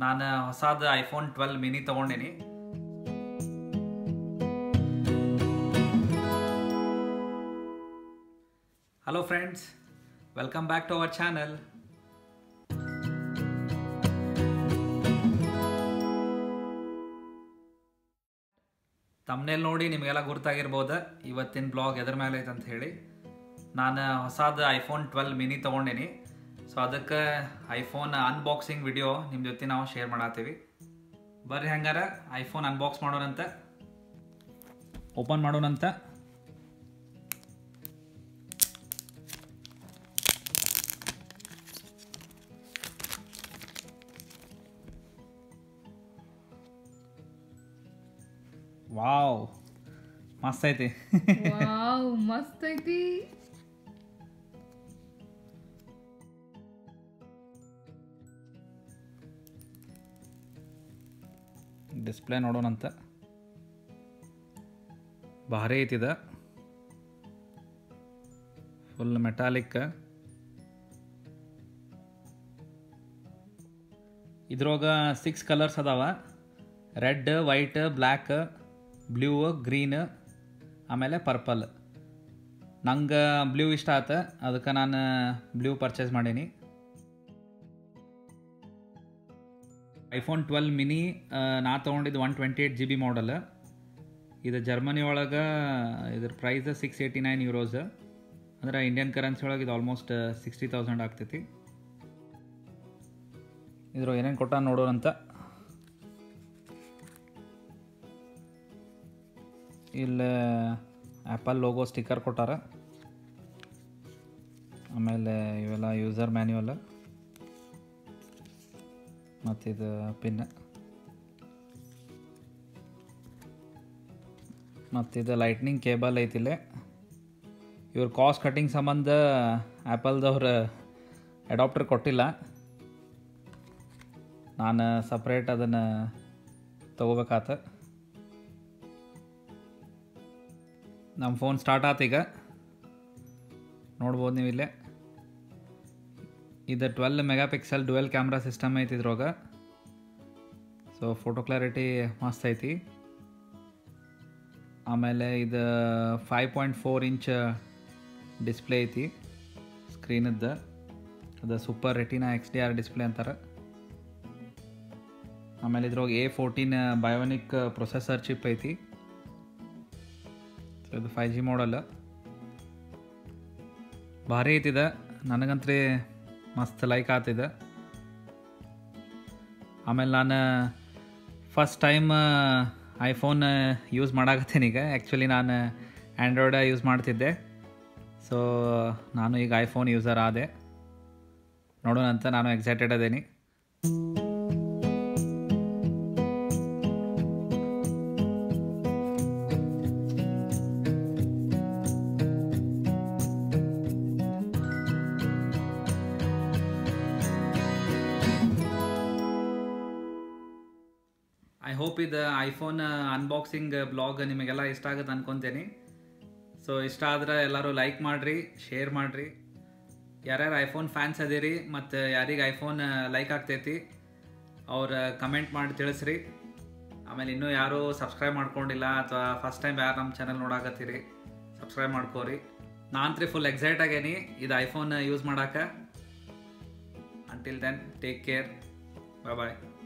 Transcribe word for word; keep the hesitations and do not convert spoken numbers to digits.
ನಾನು ಹೊಸದು iPhone twelve mini ತೊಗೊಂಡಿನಿ. Hello friends, welcome back to our channel. Thumbnail ನೋಡಿ ನಿಮಗೆಲ್ಲ ಗುರ್ತಾಗಿರ್ಬೋದು ಇವತ್ತಿನ ಬ್ಲಾಗ್ ಎದ್ರ ಮೇಲೆ ಐತೆ ಅಂತ ಹೇಳಿ. ನಾನು ಹೊಸದು ಐಫೋನ್ ಟ್ವೆಲ್ವ್ ಮಿನಿ ತೊಗೊಂಡಿನಿ. ಸೊ ಅದಕ್ಕೆ ಐಫೋನ್ ಅನ್ಬಾಕ್ಸಿಂಗ್ ವಿಡಿಯೋ ನಿಮ್ಮ ಜೊತೆ ನಾವು ಶೇರ್ ಮಾಡತ್ತೀವಿ. ಬರ್ರಿ ಹಂಗಾರ ಐಫೋನ್ ಅನ್ಬಾಕ್ಸ್ ಮಾಡೋಣಂತ, ಓಪನ್ ಮಾಡೋಣಂತ. ವಾವ್, ಮಸ್ತ್ ಐತಿ. ವಾವ್, ಮಸ್ತ್ ಐತಿ. ಡಿಸ್ಪ್ಲೇ ನೋಡೋಣಂತ. ಭಾರಿ ಐತಿದ, ಫುಲ್ ಮೆಟಾಲಿಕ್. ಇದ್ರೊಳಗ ಸಿಕ್ಸ್ ಕಲರ್ಸ್ ಅದಾವ: red, white, black, blue, green, ಆಮೇಲೆ ಪರ್ಪಲ್. ನಂಗೆ ಬ್ಲೂ ಇಷ್ಟ ಆಯ್ತು, ಅದಕ್ಕೆ ನಾನು ಬ್ಲೂ ಪರ್ಚೇಸ್ ಮಾಡೀನಿ. ಐಫೋನ್ ಟ್ವೆಲ್ವ್ ಮಿನಿ ನಾ ತೊಗೊಂಡಿದ್ದು one twenty eight G B model. ಇದು ಜರ್ಮನಿ ಒಳಗೆ ಇದ್ರ price six eighty nine euros, ಅಂದರೆ ಇಂಡಿಯನ್ ಕರೆನ್ಸಿ ಒಳಗೆ ಇದು ಆಲ್ಮೋಸ್ಟ್ ಸಿಕ್ಸ್ಟಿ ತೌಸಂಡ್ ಆಗ್ತೈತಿ. ಇದ್ರ ಏನೇನು ಕೊಟ್ಟ ನೋಡೋಣಂತ. ಇಲ್ಲಿ ಆ್ಯಪಲ್ ಲೋಗೋ ಸ್ಟಿಕ್ಕರ್ ಕೊಟ್ಟಾರ, ಆಮೇಲೆ ಇವೆಲ್ಲ ಯೂಸರ್ ಮ್ಯಾನ್ಯುವಲ್, ಮತ್ತಿದು ಪಿನ್, ಮತ್ತಿದು ಲೈಟ್ನಿಂಗ್ ಕೇಬಲ್ ಐತಿಲ್ಲೇ. ಇವ್ರ ಕಾಸ್ಟ್ ಕಟ್ಟಿಂಗ್ ಸಂಬಂಧ ಆ್ಯಪಲ್ದವ್ರು ಅಡಾಪ್ಟರ್ ಕೊಟ್ಟಿಲ್ಲ. ನಾನು ಸಪ್ರೇಟ್ ಅದನ್ನು ತೊಗೋಬೇಕಾತ. ನಮ್ಮ ಫೋನ್ ಸ್ಟಾರ್ಟ್ ಆತೀಗ, ನೋಡ್ಬೋದು ನೀವು ಇಲ್ಲೇ. ಇದು twelve megapixel dual camera system ಐತಿ ಇದ್ರೊಳಗೆ. ಸೊ ಫೋಟೋ ಕ್ಲಾರಿಟಿ ಮಸ್ತ್ ಐತಿ. ಆಮೇಲೆ ಇದು five point four inch display ಐತಿ ಸ್ಕ್ರೀನದ್ದು. ಅದು super retina X D R display ಅಂತಾರೆ. ಆಮೇಲೆ ಇದ್ರೊಳಗೆ A fourteen bionic processor chip ಐತಿ. ಸೊ ಇದು ಫೈವ್ ಜಿ ಮಾಡಲ್. ಭಾರಿ ಐತಿದೆ, ನನಗಂತೂ ಮಸ್ತ್ ಲೈಕ್ ಆಗ್ತಿದೆ. ಆಮೇಲೆ ನಾನು ಫಸ್ಟ್ ಟೈಮ್ ಐಫೋನ್ ಯೂಸ್ ಮಾಡಾಕತ್ತೀನಿ ಈಗ. ಆ್ಯಕ್ಚುಲಿ ನಾನು ಆ್ಯಂಡ್ರಾಯ್ಡ ಯೂಸ್ ಮಾಡ್ತಿದ್ದೆ. ಸೊ ನಾನು ಈಗ ಐಫೋನ್ ಯೂಸರ್ ಆದೆ. ನೋಡೋಣಂತ, ನಾನು ಎಕ್ಸೈಟೆಡ್ ಅದೇನಿ. ಐ ಹೋಪ್ ಇದು ಐಫೋನ್ ಅನ್ಬಾಕ್ಸಿಂಗ್ ಬ್ಲಾಗ್ ನಿಮಗೆಲ್ಲ ಇಷ್ಟ ಆಗುತ್ತೆ ಅನ್ಕೊತೀನಿ. ಸೊ ಇಷ್ಟ ಆದರೆ ಎಲ್ಲರೂ ಲೈಕ್ ಮಾಡಿರಿ, ಶೇರ್ ಮಾಡಿರಿ. ಯಾರ್ಯಾರು ಐಫೋನ್ ಫ್ಯಾನ್ಸ್ ಅದೀರಿ ಮತ್ತು ಯಾರಿಗೆ ಐಫೋನ್ ಲೈಕ್ ಆಗ್ತೈತಿ ಅವ್ರು ಕಮೆಂಟ್ ಮಾಡಿ ತಿಳಿಸ್ರಿ. ಆಮೇಲೆ ಇನ್ನೂ ಯಾರೂ ಸಬ್ಸ್ಕ್ರೈಬ್ ಮಾಡ್ಕೊಂಡಿಲ್ಲ ಅಥವಾ ಫಸ್ಟ್ ಟೈಮ್ ಯಾರು ನಮ್ಮ ಚಾನಲ್ ನೋಡಾಕತ್ತೀರಿ, ಸಬ್ಸ್ಕ್ರೈಬ್ ಮಾಡ್ಕೋರಿ. ನಾನಂತೂ ಫುಲ್ ಎಕ್ಸೈಟ್ ಆಗೇನಿ ಇದು ಐಫೋನ್ ಯೂಸ್ ಮಾಡೋಕೆ. Until then, take care, bye ಬಾಯ್.